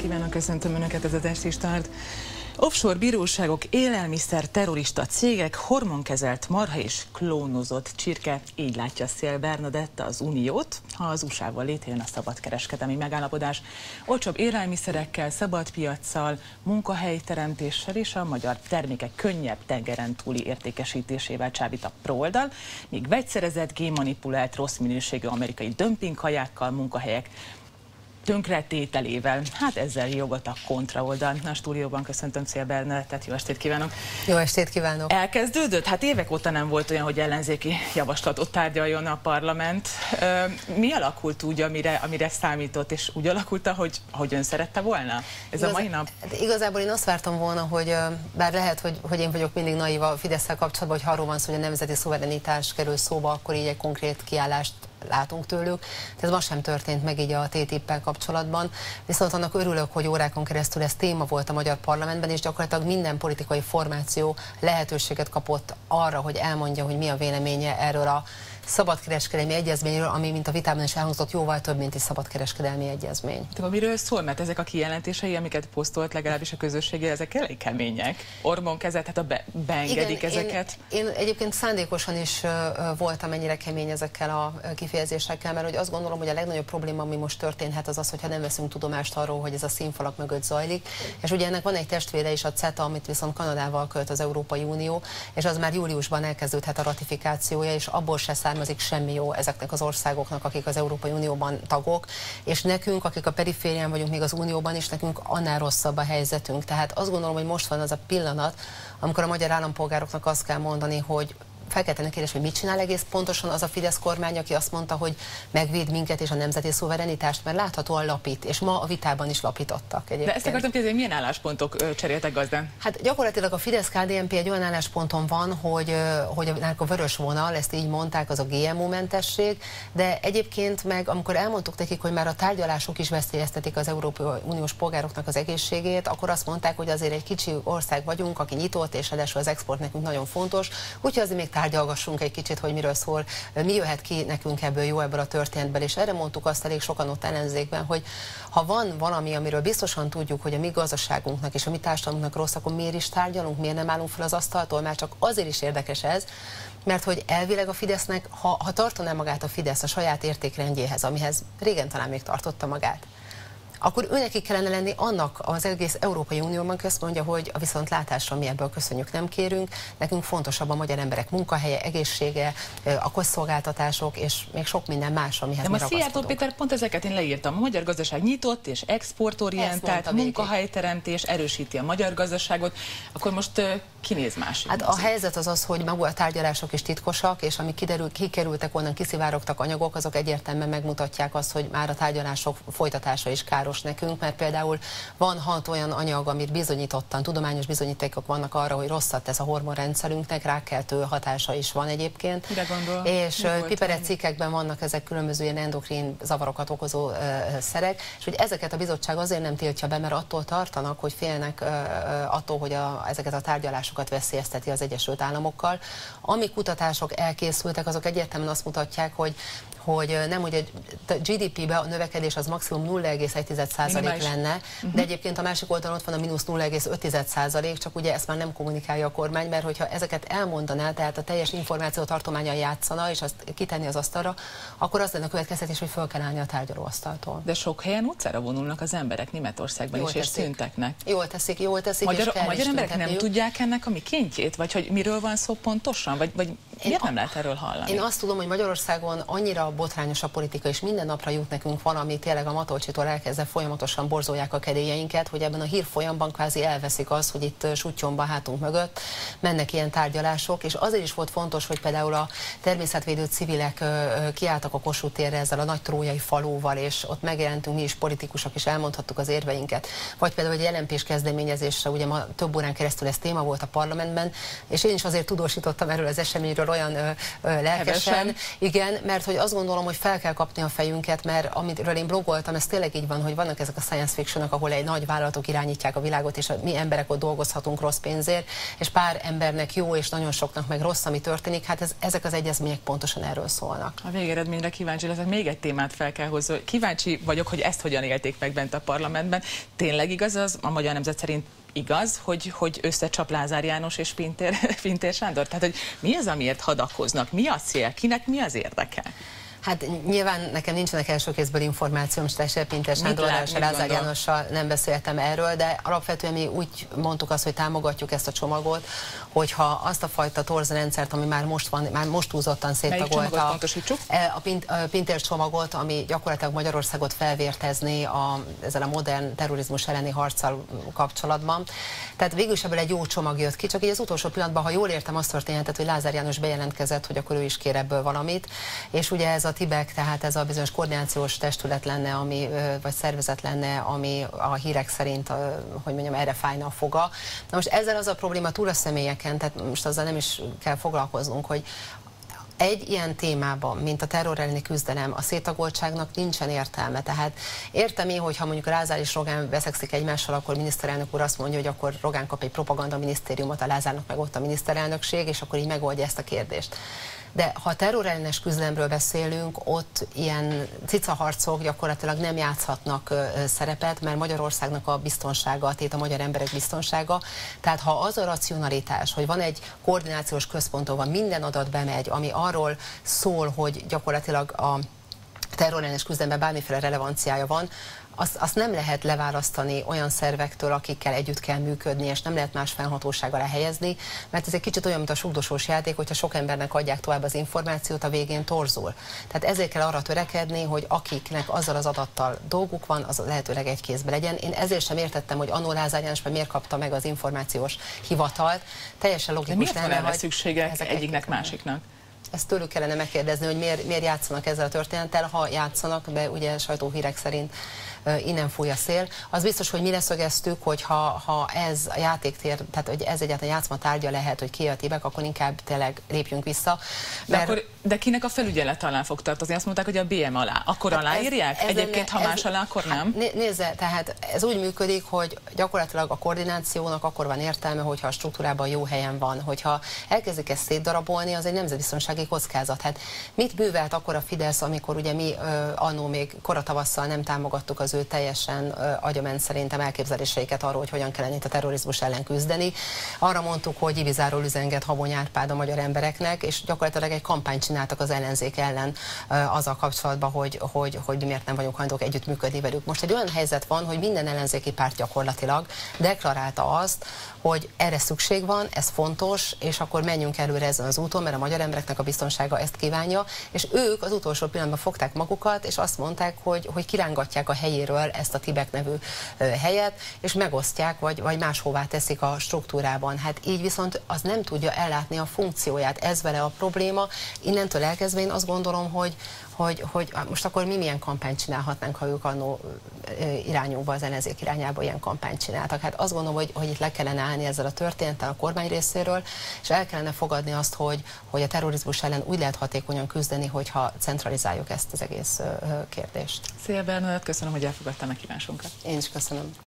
kívánok, köszöntöm Önöket, ez az Esti Start. Offshore bíróságok, élelmiszer, terrorista cégek, hormonkezelt marha és klónozott csirke, így látja Szél Bernadett az Uniót, ha az USA-val létrejön a szabadkereskedelmi megállapodás. Olcsóbb élelmiszerekkel, szabad piaccal, munkahelyteremtéssel és a magyar termékek könnyebb tengeren túli értékesítésével csábít a prooldal, míg vegyszerezett, génmanipulált, rossz minőségű amerikai dömpingkajákkal, munkahelyek tönkretételével. Hát ezzel jogot a kontraoldal. A stúdióban köszöntöm Szél Bernadettet, jó estét kívánok! Jó estét kívánok! Elkezdődött? Hát évek óta nem volt olyan, hogy ellenzéki javaslatot tárgyaljon a parlament. Mi alakult úgy, amire számított, és úgy alakult, hogy ön szerette volna? Ez a mai nap? Hát igazából én azt vártam volna, hogy bár lehet, hogy én vagyok mindig naív a Fidesz-szel kapcsolatban, hogy arról van szó, hogy a nemzeti szuverenitás kerül szóba, akkor így egy konkrét kiállást látunk tőlük. Ez ma sem történt meg így a TTIP-pel kapcsolatban. Viszont annak örülök, hogy órákon keresztül ez téma volt a magyar parlamentben, és gyakorlatilag minden politikai formáció lehetőséget kapott arra, hogy elmondja, hogy mi a véleménye erről a szabadkereskedelmi egyezményről, ami, mint a vitában is elhangzott, jóval több, mint egy szabadkereskedelmi egyezmény. De miről szól? Mert ezek a kijelentései, amiket posztolt legalábbis a közössége, ezek elég kemények. Orbán kezet, hát beengedik ezeket. Én egyébként szándékosan is voltam ennyire kemény ezekkel a kifejezésekkel, mert hogy azt gondolom, hogy a legnagyobb probléma, ami most történhet, az az, hogyha nem veszünk tudomást arról, hogy ez a színfalak mögött zajlik. És ugye ennek van egy testvére is, a CETA, amit viszont Kanadával költ az Európai Unió, és az már júliusban elkezdődhet a ratifikációja, és abból se származik semmi jó ezeknek az országoknak, akik az Európai Unióban tagok, és nekünk, akik a periférián vagyunk még az Unióban is, nekünk annál rosszabb a helyzetünk. Tehát azt gondolom, hogy most van az a pillanat, amikor a magyar állampolgároknak azt kell mondani, hogy fel kell tenni kérdést, hogy mit csinál egész pontosan az a Fidesz kormány, aki azt mondta, hogy megvéd minket és a nemzeti szuverenitást, mert láthatóan lapít, és ma a vitában is lapítottak egyébként. De ezt akartam kérdezni, milyen álláspontok cseréltek gazdán? Hát gyakorlatilag a Fidesz-KDNP egy olyan állásponton van, hogy a vörös vonal, ezt így mondták, az a GMO-mentesség, de egyébként meg, amikor elmondtuk nekik, hogy már a tárgyalások is veszélyeztetik az Európai Uniós polgároknak az egészségét, akkor azt mondták, hogy azért egy kicsi ország vagyunk, aki nyitott, és ráadásul az export nekünk nagyon fontos, úgyhogy azért még tárgyalgassunk egy kicsit, hogy miről szól, mi jöhet ki nekünk ebből jó ebből a történetből, és erre mondtuk azt elég sokan ott ellenzékben, hogy ha van valami, amiről biztosan tudjuk, hogy a mi gazdaságunknak és a mi társadalmunknak rossz, akkor miért is tárgyalunk, miért nem állunk fel az asztaltól, már csak azért is érdekes ez, mert hogy elvileg a Fidesznek, ha tartaná magát a Fidesz a saját értékrendjéhez, amihez régen talán még tartotta magát, akkor őnekik kellene lenni annak az egész Európai Unióban, azt mondja, hogy a viszontlátásra mi ebből köszönjük, nem kérünk, nekünk fontosabb a magyar emberek munkahelye, egészsége, a közszolgáltatások és még sok minden más, amihez mi ragaszkodunk. De a Szijjártó Péter pont ezeket én leírtam. A magyar gazdaság nyitott és exportorientált, munkahelyteremtés, erősíti a magyar gazdaságot, akkor most kinéz másik? Hát a helyzet az az, hogy maga a tárgyalások is titkosak, és amik kikerültek onnan, kiszivárogtak anyagok, azok egyértelműen megmutatják azt, hogy már a tárgyalások folytatása is káros nekünk, mert például van 6 olyan anyag, amit bizonyítottan, tudományos bizonyítékok vannak arra, hogy rosszat tesz a hormonrendszerünknek, rákkeltő hatása is van egyébként. Mire gondol? És piperet cikkekben vannak ezek különböző ilyen endokrin zavarokat okozó szerek, és hogy ezeket a bizottság azért nem tiltja be, mert attól tartanak, hogy félnek attól, hogy ezeket a tárgyalásokat veszélyezteti az Egyesült Államokkal. Ami kutatások elkészültek, azok egyértelműen azt mutatják, hogy nem, hogy a GDP-be a növekedés az maximum 0,1% lenne, de egyébként a másik oldalon ott van a mínusz 0,5%, csak ugye ezt már nem kommunikálja a kormány, mert hogyha ezeket elmondaná, tehát a teljes információ tartománnyal játszana, és azt kitenni az asztalra, akkor az lenne a következtetés, hogy föl kell állni a tárgyalóasztaltól. De sok helyen utcára vonulnak az emberek Németországban is, és szünteknek. Jól teszik. A magyar emberek nem tudják ennek a mikéntjét? Vagy hogy miről van szó pontosan? Vagy miért nem lehet erről hallani? Én azt tudom, hogy Magyarországon annyira botrányos a politika, és minden napra jut nekünk valami, tényleg a Matolcsitól elkezdve folyamatosan borzolják a kedélyeinket, hogy ebben a hírfolyamban kvázi elveszik az, hogy itt Suttyonban hátunk mögött mennek ilyen tárgyalások, és azért is volt fontos, hogy például a természetvédő civilek kiálltak a Kossuth térre ezzel a nagy trójai falóval, és ott megjelentünk mi is politikusok, és elmondhattuk az érveinket. Vagy például egy LMP-s kezdeményezésre, ugye ma több órán keresztül ez téma volt a parlamentben, és én is azért tudósítottam erről az eseményről erről olyan lelkesen. Igen, mert hogy azt gondolom, hogy fel kell kapni a fejünket, mert amiről én blogoltam, ez tényleg így van, hogy vannak ezek a science fictionok, ahol egy nagy vállalatok irányítják a világot, és mi emberek ott dolgozhatunk rossz pénzért, és pár embernek jó, és nagyon soknak meg rossz, ami történik. Hát ezek az egyezmények pontosan erről szólnak. A végeredményre kíváncsi leszek, még egy témát fel kell hozni. Kíváncsi vagyok, hogy ezt hogyan élték meg bent a parlamentben. Tényleg igaz az, a Magyar Nemzet szerint igaz, hogy összecsap Lázár János és Pintér Sándor? Tehát, hogy mi az, amiért hadakoznak? Mi a cél? Kinek mi az érdeke? Hát nyilván nekem nincsenek első kézből információm, se Pintér Sándorral, se Lázár Jánossal nem beszéltem erről, de alapvetően mi úgy mondtuk azt, hogy támogatjuk ezt a csomagot, hogyha azt a fajta torzrendszert, ami már most van, már most húzottan széttagolta a Pintér csomagot, ami gyakorlatilag Magyarországot felvértezni ezzel a modern terrorizmus elleni harccal kapcsolatban. Tehát végül is ebből egy jó csomag jött ki, csak így az utolsó pillanatban, ha jól értem, azt történhetett, hogy Lázár János bejelentkezett, hogy akkor ő is kér ebből valamit, és ugye ez a TIBEK, tehát ez a bizonyos koordinációs testület lenne, vagy szervezet lenne, ami a hírek szerint, hogy mondjam, erre fájna a foga. Na most ezzel az a probléma túl a személyeken, tehát most azzal nem is kell foglalkoznunk, hogy egy ilyen témában, mint a terror elleni küzdelem, a széttagoltságnak nincsen értelme. Tehát értem én, hogyha mondjuk Lázár és Rogán veszekszik egymással, akkor miniszterelnök úr azt mondja, hogy akkor Rogán kap egy propaganda minisztériumot, a Lázárnak meg ott a miniszterelnökség, és akkor így megoldja ezt a kérdést. De ha a terrorellenes küzdelemről beszélünk, ott ilyen cicaharcok gyakorlatilag nem játszhatnak szerepet, mert Magyarországnak a biztonsága, tehát a magyar emberek biztonsága. Tehát ha az a racionalitás, hogy van egy koordinációs központ, ahol minden adat bemegy, ami arról szól, hogy gyakorlatilag a terrorellenes küzdelemben bármiféle relevanciája van, azt nem lehet leválasztani olyan szervektől, akikkel együtt kell működni, és nem lehet más fennhatóság alá helyezni, mert ez egy kicsit olyan, mint a sugdosós játék, hogyha sok embernek adják tovább az információt, a végén torzul. Tehát ezért kell arra törekedni, hogy akiknek azzal az adattal dolguk van, az lehetőleg egy kézbe legyen. Én ezért sem értettem, hogy annó Lázár János miért kapta meg az információs hivatalt. Teljesen logikus lenne, hogy miért szüksége egyiknek másiknak? Ezt tőlük kellene megkérdezni, hogy miért játszanak ezzel a történettel, ha játszanak, de ugye sajtóhírek szerint innen fúj a szél. Az biztos, hogy mi leszögeztük, hogy ha ez a játéktér, tehát hogy ez egyáltalán játszmatárgya lehet, hogy ki a TIBEK, akkor inkább tényleg lépjünk vissza. Mert de kinek a felügyelet alá fog tartozni? Azt mondták, hogy a BM alá. Akkor hát aláírják? Egyébként, ha más alá, akkor nem? Hát nézze, tehát ez úgy működik, hogy gyakorlatilag a koordinációnak akkor van értelme, hogyha a struktúrában jó helyen van. Hogyha elkezdik ezt szétdarabolni, az egy nemzetbiztonsági kockázat. Hát mit művelt akkor a Fidesz, amikor ugye mi annó még koratavasszal nem támogattuk az ő teljesen agyament szerintem elképzeléseiket arról, hogy hogyan kellene itt a terrorizmus ellen küzdeni. Arra mondtuk, hogy Ibizáról üzenget Habony Árpád a magyar embereknek, és gyakorlatilag egy kampányt csináltak az ellenzék ellen azzal kapcsolatban, hogy miért nem vagyunk hajlandók együttműködni velük. Most egy olyan helyzet van, hogy minden ellenzéki párt gyakorlatilag deklarálta azt, hogy erre szükség van, ez fontos, és akkor menjünk előre ezen az úton, mert a magyar embereknek a biztonsága ezt kívánja, és ők az utolsó pillanatban fogták magukat, és azt mondták, hogy kirángatják a helyéről ezt a TIBEK nevű helyet, és megosztják, vagy máshová teszik a struktúrában. Hát így viszont az nem tudja ellátni a funkcióját. Ez vele a probléma. Innentől elkezdve én azt gondolom, hogy most akkor mi milyen kampányt csinálhatnánk, ha ők annó irányunkba, az ellenzék irányába ilyen kampányt csináltak. Hát azt gondolom, hogy itt le kellene állni ezzel a történettel a kormány részéről, és el kellene fogadni azt, hogy a terrorizmus ellen úgy lehet hatékonyan küzdeni, hogyha centralizáljuk ezt az egész kérdést. Szia Bernadett, köszönöm, hogy elfogadtál meghívásunkat. Én is köszönöm.